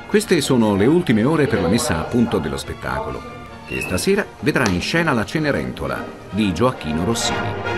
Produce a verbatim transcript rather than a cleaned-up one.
Queste sono le ultime ore per la messa a punto dello spettacolo, che stasera vedrà in scena la Cenerentola di Gioacchino Rossini.